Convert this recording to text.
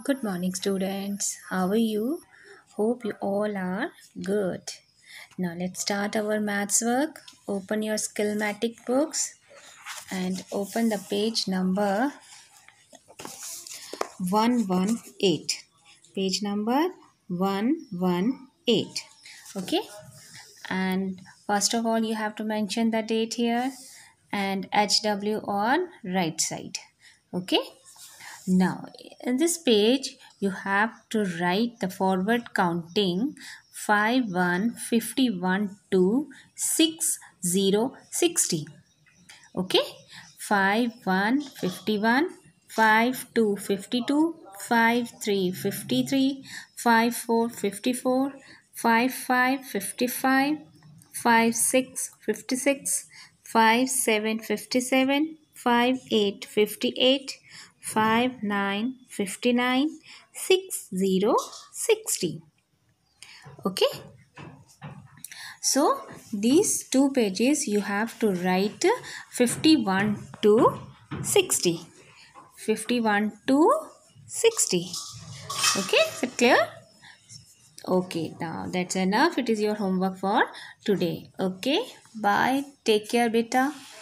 Good morning, students. How are you? Hope you all are good. Now, let's start our maths work. Open your Skillmatic books and open the page number 118. Page number 118. Okay? And first of all, you have to mention the date here and HW on right side. Okay? Now, in this page, you have to write the forward counting 51, 51 to 60, 60. Okay? 51, 51, 52, 52, 53, 53, 54, 54, 55, 55, 56, 56, 57, 57, 58, 58, 59, 59, 60, 60. Okay? So, these two pages you have to write 51 to 60. 51 to 60. Okay, is it clear? Okay, now that's enough. It is your homework for today. Okay, bye. Take care, beta.